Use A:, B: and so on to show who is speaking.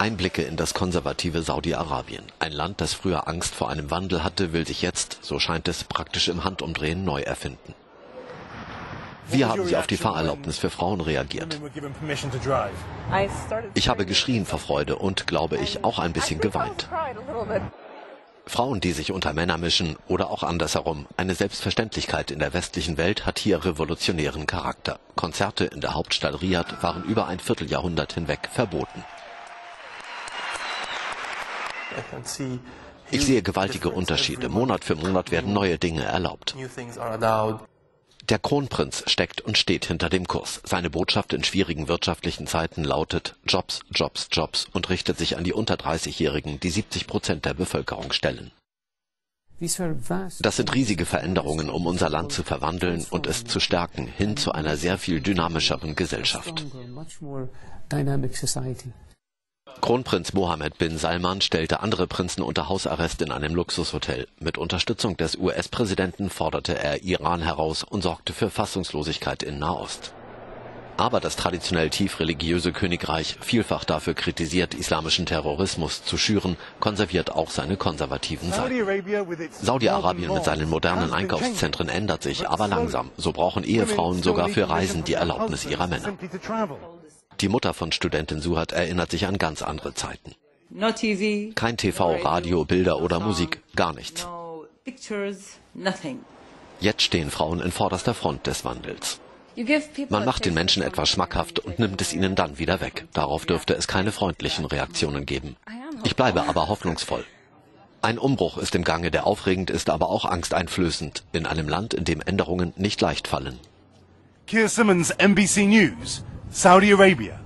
A: Einblicke in das konservative Saudi-Arabien. Ein Land, das früher Angst vor einem Wandel hatte, will sich jetzt, so scheint es, praktisch im Handumdrehen neu erfinden. Wie haben Sie auf die Fahrerlaubnis für Frauen reagiert? Ich habe geschrien vor Freude und, glaube ich, auch ein bisschen geweint. Frauen, die sich unter Männer mischen oder auch andersherum. Eine Selbstverständlichkeit in der westlichen Welt hat hier revolutionären Charakter. Konzerte in der Hauptstadt Riad waren über ein Vierteljahrhundert hinweg verboten. Ich sehe gewaltige Unterschiede. Monat für Monat werden neue Dinge erlaubt. Der Kronprinz steckt und steht hinter dem Kurs. Seine Botschaft in schwierigen wirtschaftlichen Zeiten lautet Jobs, Jobs, Jobs und richtet sich an die unter 30-Jährigen, die 70% der Bevölkerung stellen. Das sind riesige Veränderungen, um unser Land zu verwandeln und es zu stärken, hin zu einer sehr viel dynamischeren Gesellschaft. Kronprinz Mohammed bin Salman stellte andere Prinzen unter Hausarrest in einem Luxushotel. Mit Unterstützung des US-Präsidenten forderte er Iran heraus und sorgte für Fassungslosigkeit in Nahost. Aber das traditionell tief religiöse Königreich, vielfach dafür kritisiert, islamischen Terrorismus zu schüren, konserviert auch seine konservativen Seiten. Saudi-Arabien mit seinen modernen Einkaufszentren ändert sich, aber langsam. So brauchen Ehefrauen sogar für Reisen die Erlaubnis ihrer Männer. Die Mutter von Studentin Suhat erinnert sich an ganz andere Zeiten. Kein TV, Radio, Bilder oder Musik, gar nichts. Jetzt stehen Frauen in vorderster Front des Wandels. Man macht den Menschen etwas schmackhaft und nimmt es ihnen dann wieder weg. Darauf dürfte es keine freundlichen Reaktionen geben. Ich bleibe aber hoffnungsvoll. Ein Umbruch ist im Gange, der aufregend ist, aber auch angsteinflößend, in einem Land, in dem Änderungen nicht leicht fallen.
B: Keir Simmons, NBC News, Saudi Arabia.